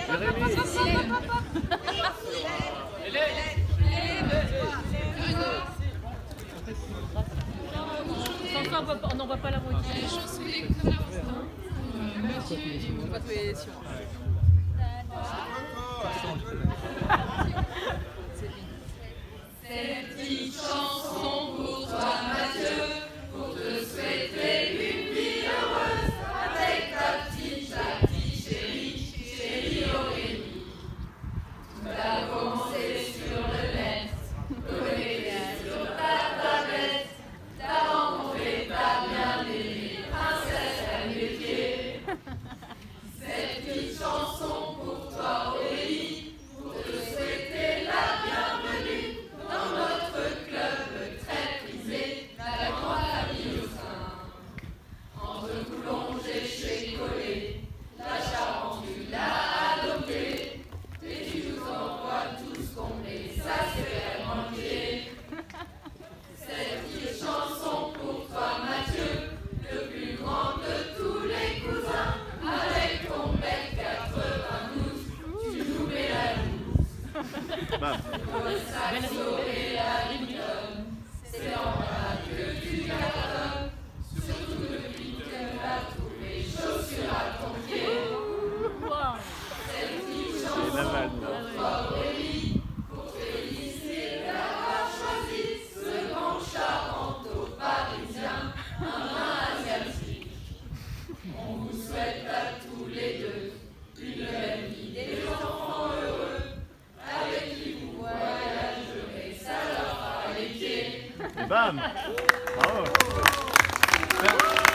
On n'en voit pas la moitié. Les chansons d'écouter on va trouver sur. Cette petite chanson pour toi, Mathieu, pour te souhaiter une vie heureuse avec ta petite chérie Aurélie. Tu l'as commencé sur le net, connecté sur ta tablette, t'as rencontré ta bien-aimée princesse à mes pieds. Cette petite chanson pour toi, Aurélie, pour te souhaiter la bienvenue dans notre club très prisé, la grande famille au sein. Entre Coulonges et chez Collet, la Charente tu l'as adoptée, et tu nous envoies tous combler, ça c'est vraiment manqué. Cette petite chanson pour toi, Mathieu, le plus grand de tous les cousins, avec ton bel 92, tu nous mets la loose. Au saxo et la guitare, c'est en bas que tu cartonnes, surtout depuis que t'as trouvé chaussures à ton pied. Cette petite chanson pour toi, Aurélie, pour féliciter d'avoir choisi ce grand Charenton-Parisien, un vin asiatique. On vous souhaite à tous les deux une belle vie, des enfants heureux, avec qui vous voyagerez, ça leur fera les pieds. Et bam! Bravo!